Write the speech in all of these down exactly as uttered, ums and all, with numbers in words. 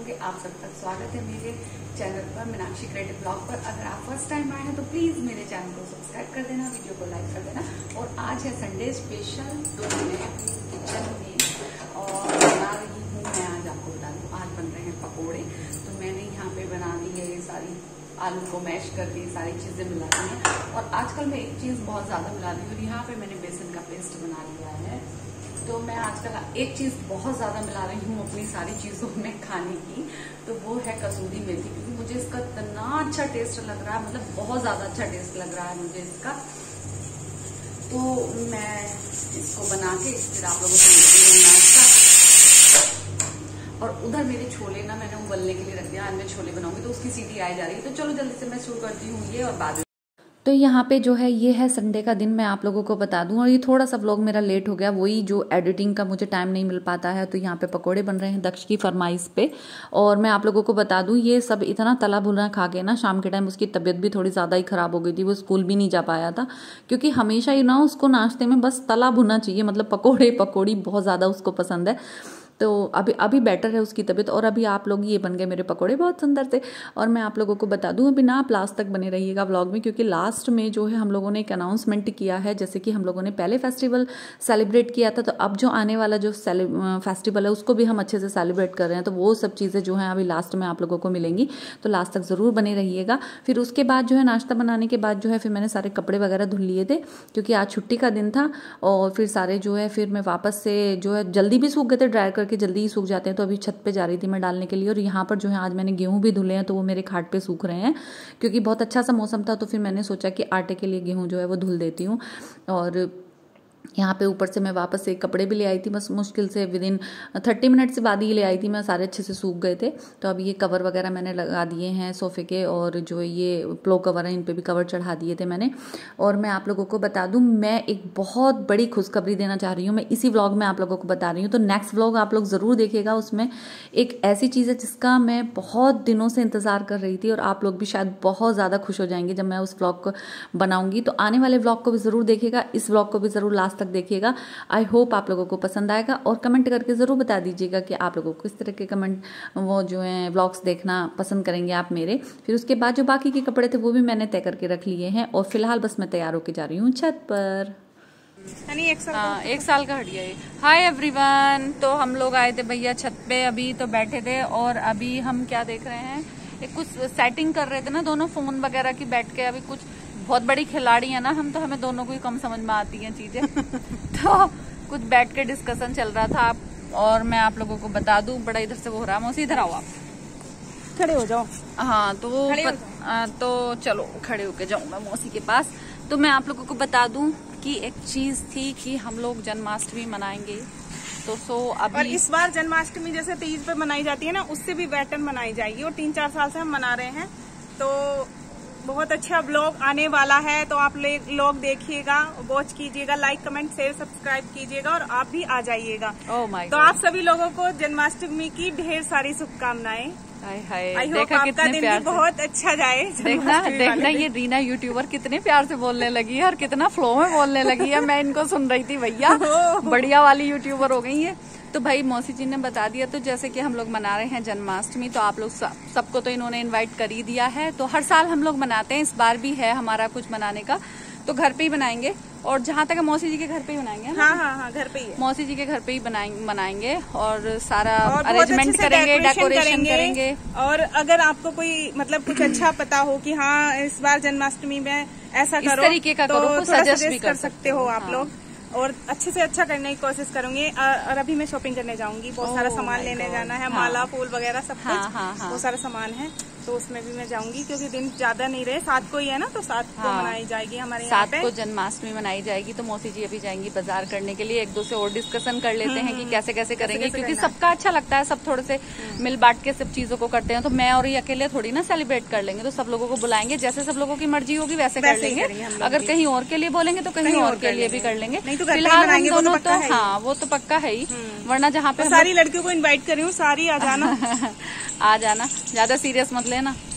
के आप सब तक स्वागत है मेरे चैनल पर मीनाक्षी क्रिएटिव ब्लॉग पर। अगर आप फर्स्ट टाइम आए हैं तो प्लीज मेरे चैनल को सब्सक्राइब कर देना, वीडियो को लाइक कर देना। और आज है संडे स्पेशल, तो मैं अपनी किचन में और बना रही हूँ, मैं आज आपको बता दूँ, आज बन रहे हैं पकौड़े। तो मैंने यहाँ पे बना दी है ये सारी आलू को मैश करके सारी चीजें मिला दी हैं। और आजकल मैं एक चीज बहुत ज्यादा मिला रही हूँ, यहाँ पे मैंने बेसन का पेस्ट बना लिया है। तो मैं आजकल एक चीज बहुत ज्यादा मिला रही हूँ अपनी सारी चीजों में खाने की, तो वो है कसूरी मेथी, क्योंकि मुझे इसका इतना अच्छा टेस्ट लग रहा है, मतलब बहुत ज्यादा अच्छा टेस्ट लग रहा है मुझे इसका। तो मैं इसको बना के फिर आप लोगों को मिलती हूँ नाश्ता। और उधर मेरे छोले ना मैंने उबलने के लिए रख दिया, आज मैं छोले बनाऊंगी तो उसकी सीटी आई जा रही है। तो चलो जल्दी से मैं शुरू करती हूँ ये, और बाद में तो यहाँ पे जो है ये है संडे का दिन, मैं आप लोगों को बता दूं। और ये थोड़ा सा व्लॉग मेरा लेट हो गया, वही जो एडिटिंग का मुझे टाइम नहीं मिल पाता है। तो यहाँ पे पकोड़े बन रहे हैं दक्ष की फरमाइश पे। और मैं आप लोगों को बता दूं, ये सब इतना तला भुना खा के ना शाम के टाइम उसकी तबीयत भी थोड़ी ज़्यादा ही खराब हो गई थी, वो स्कूल भी नहीं जा पाया था। क्योंकि हमेशा ही ना उसको नाश्ते में बस तला भुना चाहिए, मतलब पकौड़े पकौड़ी बहुत ज़्यादा उसको पसंद है। तो अभी अभी बेटर है उसकी तबीयत। और अभी आप लोग, ये बन गए मेरे पकोड़े बहुत सुंदर थे। और मैं आप लोगों को बता दूं, अभी ना आप लास्ट तक बने रहिएगा व्लॉग में, क्योंकि लास्ट में जो है हम लोगों ने एक अनाउंसमेंट किया है। जैसे कि हम लोगों ने पहले फेस्टिवल सेलिब्रेट किया था, तो अब जो आने वाला जो फेस्टिवल है उसको भी हम अच्छे से सेलिब्रेट कर रहे हैं। तो वो सब चीज़ें जो हैं अभी लास्ट में आप लोगों को मिलेंगी, तो लास्ट तक ज़रूर बने रहिएगा। फिर उसके बाद जो है नाश्ता बनाने के बाद जो है फिर मैंने सारे कपड़े वगैरह धुल लिए थे, क्योंकि आज छुट्टी का दिन था। और फिर सारे जो है फिर मैं वापस से जो है जल्दी भी सूख गए थे, ड्राई करके जल्दी ही सूख जाते हैं। तो अभी छत पे जा रही थी मैं डालने के लिए। और यहाँ पर जो है आज मैंने गेहूं भी धुले हैं, तो वो मेरे खाट पे सूख रहे हैं, क्योंकि बहुत अच्छा सा मौसम था। तो फिर मैंने सोचा कि आटे के लिए गेहूं जो है वो धुल देती हूँ। और यहाँ पे ऊपर से मैं वापस से कपड़े भी ले आई थी, बस मुश्किल से विद इन थर्टी मिनट से बाद ही ले आई थी मैं, सारे अच्छे से सूख गए थे। तो अब ये कवर वगैरह मैंने लगा दिए हैं सोफे के, और जो ये प्लो कवर है इन पे भी कवर चढ़ा दिए थे मैंने। और मैं आप लोगों को बता दूं, मैं एक बहुत बड़ी खुशखबरी देना चाह रही हूँ, मैं इसी व्लॉग में आप लोगों को बता रही हूँ। तो नेक्स्ट व्लॉग आप लोग ज़रूर देखिएगा, उसमें एक ऐसी चीज़ है जिसका मैं बहुत दिनों से इंतज़ार कर रही थी। और आप लोग भी शायद बहुत ज़्यादा खुश हो जाएंगे जब मैं उस व्लॉग को बनाऊंगी। तो आने वाले व्लॉग को भी ज़रूर देखिएगा, इस व्लॉग को भी ज़रूर लास्ट तक देखिएगा। आई होप आप लोगों को पसंद आएगा। और कमेंट करके ज़रूर बता दीजिएगा कि आप लोगों को किस तरह के कमेंट वो जो है व्लॉग्स देखना पसंद करेंगे आप मेरे। फिर उसके बाद जो बाकी के कपड़े थे वो भी मैंने तय करके रख लिए हैं। और फिलहाल बस मैं तैयार होकर जा रही हूँ छत पर। एक साल हाँ, एक साल का हटिया है। हाय एवरीवन, तो हम लोग आए थे भैया छत पे, अभी तो बैठे थे। और अभी हम क्या देख रहे हैं, एक कुछ सेटिंग कर रहे थे ना दोनों फोन वगैरह की बैठ के। अभी कुछ बहुत बड़ी खिलाड़ी है ना हम, तो हमें दोनों को ही कम समझ में आती हैं चीजें। तो कुछ बैठ के डिस्कशन चल रहा था। और मैं आप लोगों को बता दूं, बड़ा इधर से वो हो रहा है। मौसी इधर आओ, आप खड़े हो जाओ। हाँ तो पत, आ, तो चलो खड़े होके जाऊँ मैं मौसी के पास। तो मैं आप लोगों को बता दूं कि एक चीज थी कि हम लोग जन्माष्टमी मनाएंगे। तो सो अभी और इस बार जन्माष्टमी जैसे तीज पे मनाई जाती है ना, उससे भी बेटर मनाई जाएगी। और तीन चार साल से हम मना रहे हैं, तो बहुत अच्छा ब्लॉग आने वाला है। तो आप लोग देखिएगा, वॉच कीजिएगा, लाइक कमेंट शेयर सब्सक्राइब कीजिएगा, और आप भी आ जाइएगा। oh my तो आप सभी लोगों को जन्माष्टमी की ढेर सारी शुभकामनाएं। आई होप आपका दिन भी बहुत अच्छा जाए। देखना देखना ये रीना यूट्यूबर कितने प्यार से बोलने लगी है, और कितना फ्लो में बोलने लगी है। मैं इनको सुन रही थी, भैया बढ़िया वाली यूट्यूबर हो गई है। तो भाई मौसी जी ने बता दिया। तो जैसे कि हम लोग मना रहे हैं जन्माष्टमी, तो आप लोग सब, सबको तो इन्होंने इनवाइट कर ही दिया है। तो हर साल हम लोग मनाते हैं, इस बार भी है हमारा कुछ मनाने का। तो घर पे ही बनाएंगे, और जहाँ तक मौसी जी के घर पे ही बनाएंगे। हाँ हाँ हाँ, घर पे ही है। मौसी जी के घर पे ही बनाएंगे, और सारा अरेंजमेंट करेंगे, डेकोरेशन करेंगे। और अगर आपको कोई मतलब कुछ अच्छा पता हो कि हाँ इस बार जन्माष्टमी में ऐसा करो, इस तरीके का तो करो, सजेस्ट भी कर सकते हो आप लोग। और अच्छे से अच्छा करने की कोशिश करूंगी। और अभी मैं शॉपिंग करने जाऊंगी, बहुत सारा सामान लेने जाना है, माला फूल वगैरह सब कुछ, बहुत सारा सामान है। तो उसमें भी मैं जाऊंगी, क्योंकि दिन ज्यादा नहीं रहे, सात को ही है ना, तो सात को मनाई जाएगी हमारे यहाँ पे। सात को जन्माष्टमी मनाई जाएगी। तो मौसी जी अभी जाएंगी बाजार करने के लिए। एक दो से और डिस्कशन कर लेते हैं कि कैसे कैसे करेंगे, क्योंकि सबका अच्छा लगता है, सब थोड़े से मिल बांट के सब चीजों को करते हैं। तो मैं और ये अकेले थोड़ी ना सेलिब्रेट कर लेंगे, तो सब लोगों को बुलाएंगे, जैसे सब लोगों की मर्जी होगी वैसे कर लेंगे। अगर कहीं और के लिए बोलेंगे तो कहीं और के लिए भी कर लेंगे। फिलहाल हम दोनों तो हाँ वो तो पक्का है ही, वरना जहाँ पे सारी लड़कियों को इनवाइट कर रही हूँ, सारी आ जाना। आ जाना, ज्यादा सीरियस मत लेना।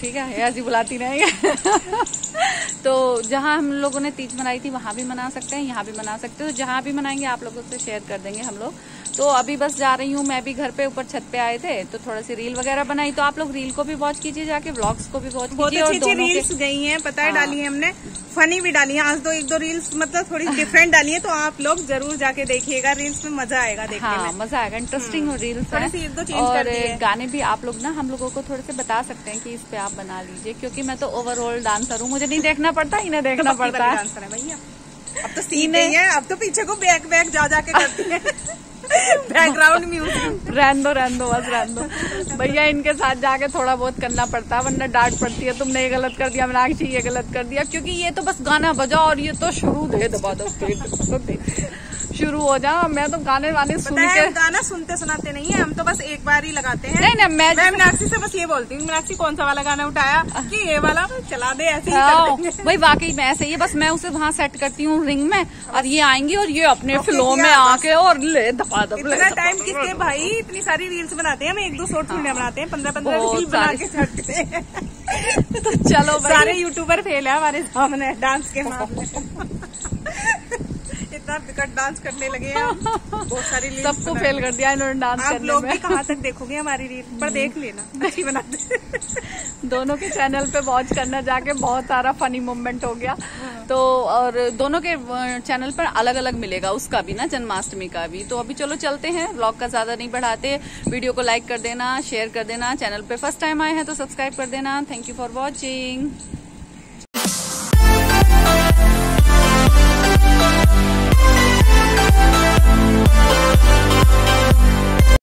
ठीक है, ऐसी बुलाती रहेंगे। तो जहाँ हम लोगों ने तीज मनाई थी वहां भी मना सकते हैं, यहाँ भी मना सकते हो, तो जहाँ भी मनाएंगे आप लोगों से शेयर कर देंगे हम लोग। तो अभी बस जा रही हूँ, मैं भी घर पे ऊपर छत पे आए थे तो थोड़ा सी रील वगैरह बनाई, तो आप लोग रील को भी वॉच कीजिए जाके, व्लॉग्स को भी वॉच कीजिए। बहुत अच्छी रील्स गई हैं, पता है, डाली है हमने, फनी भी डाली है। आज दो एक दो रील्स मतलब थोड़ी डिफरेंट डाली है, तो आप लोग जरूर जाके देखिएगा, रील्स में मजा आएगा देखने हाँ, में। मजा आएगा, इंटरेस्टिंग रील्स थोड़ी सी एक दो चेंज और कर दिए। गाने भी आप लोग ना हम लोगों को थोड़े से बता सकते हैं कि इस पे आप बना लीजिए, क्योंकि मैं तो ओवरऑल डांसर हूँ, मुझे नहीं देखना पड़ता, इन्हें देखना पड़ता है। डांसर है भैया, अब तो सीन नहीं है, अब तो पीछे को बैक बैक जा जाके करती है। बैकग्राउंड म्यूजिक रहन दो रहन दो बस रहन दो भैया, इनके साथ जाके थोड़ा बहुत करना पड़ता है, वरना डांट पड़ती है, तुमने ये गलत कर दिया, मीनाक्षी ये गलत कर दिया, क्योंकि ये तो बस गाना बजा और ये तो शुरू दे दबा दो शुरू हो जा। मैं तो गाने वाने सुन के गाना सुनते सुनाते नहीं है, हम तो बस एक बार ही लगाते हैं। नहीं नहीं, मैं मैं मीनाक्षी से बस ये बोलती हूँ, मीनाक्षी कौन सा वाला गाना उठाया कि ये वाला चला दे, ऐसे ही कर देंगे। भाई वाकई में ऐसे ही, बस मैं उसे वहाँ सेट करती हूँ रिंग में, और ये आएंगी और ये अपने फ्लो में आके और ले दबा दब। इतना टाइम किसके भाई, इतनी सारी रील्स बनाते हैं, हम एक दो शॉर्ट वीडियो बनाते हैं, पंद्रह पंद्रह रील बना के छाटते हैं। तो चलो सारे यूट्यूबर फेल है हमारे सामने डांस के मामले में। इतना बिकट डांस करने लगे हैं, बहुत सारी रील्स सबको फेल कर दिया इन्होंने डांस करने में। आप लोग भी कहाँ तक देखोगे हमारी रील, पर देख लेना, अच्छी बनाते। दोनों के चैनल पे वॉच करना जाके बहुत सारा फनी मोमेंट हो गया। तो और दोनों के चैनल पर अलग अलग मिलेगा, उसका भी ना, जन्माष्टमी का भी। तो अभी चलो चलते हैं, व्लॉग का ज्यादा नहीं बढ़ाते, वीडियो को लाइक कर देना, शेयर कर देना, चैनल पे फर्स्ट टाइम आए हैं तो सब्सक्राइब कर देना। Thank you for watching.